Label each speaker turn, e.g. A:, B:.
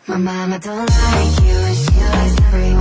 A: My mama don't like you and she likes everyone